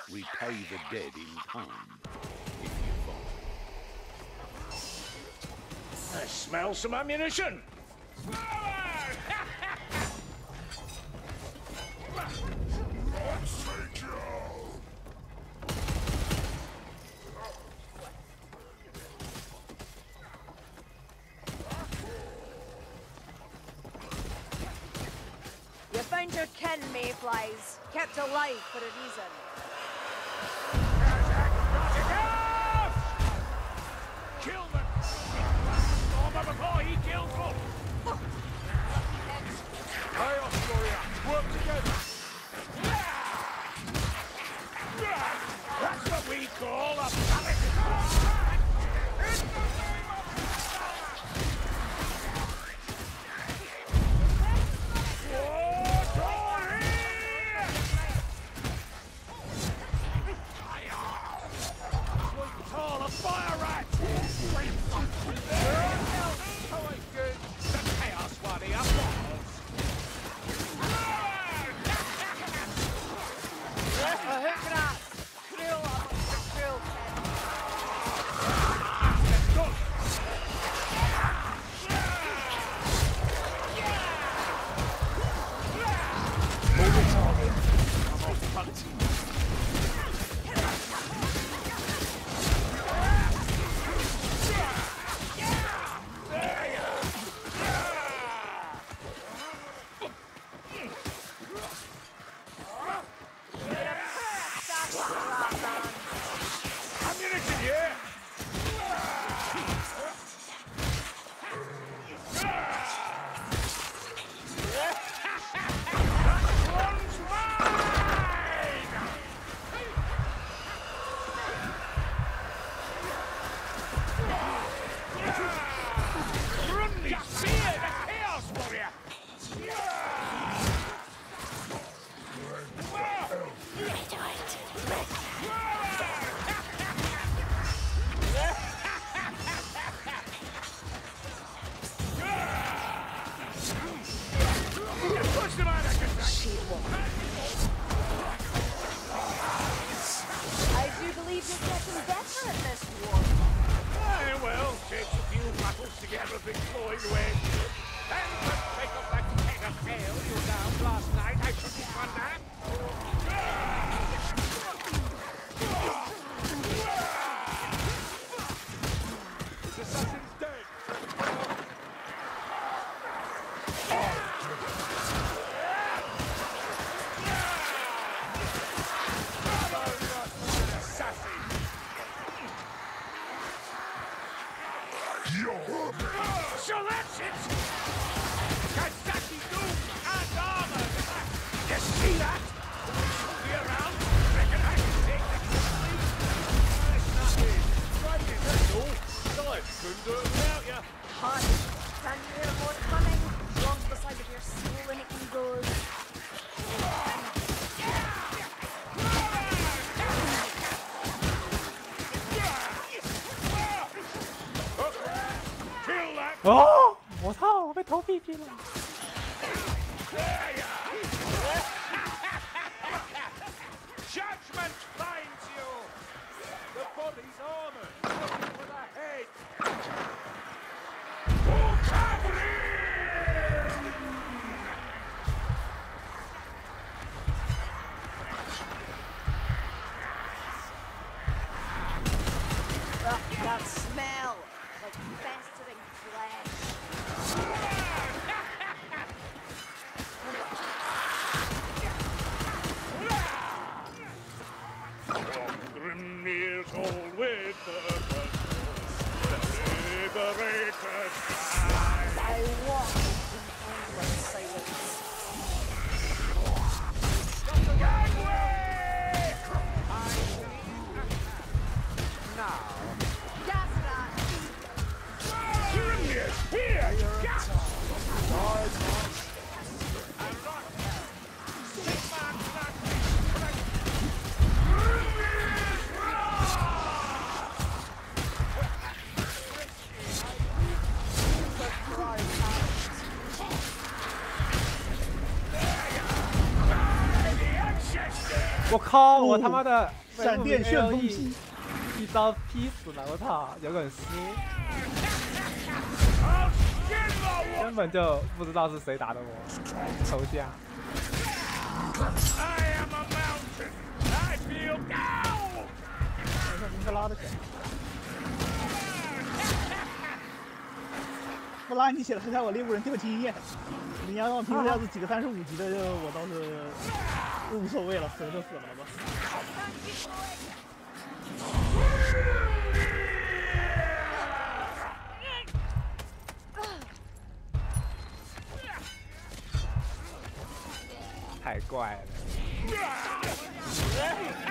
Repay the dead in kind, if you follow. I smell some ammunition! You found your kin, Mayflies. Kept alive for a reason. Kill them! Stormer before he kills them! Chaos Warrior, work together! That's what we call a panic! So that's it! Kazaki Doom and armor! You see that? Be around? Reckon I can take the lead? Nice, nothing. Right, that's all. Besides, couldn't do it without you. Hot. Can you hear more coming? Long beside of your soul when it can go. 어! 뭐 사? 왜 더 비비나? Judgment finds you! The body's armored, looking for the head! That smell! Like festering flesh. Grimmir's all with the liberation. 我靠！我他妈的闪电旋风劈， 一招劈死了！我操，有个人输，根本就不知道是谁打的我，头下。 林克拉的血。不拉你起来，看我猎物人掉经验。你要让我平时要是几个35级的，我倒是无所谓了，死了就死了吧。 太怪了。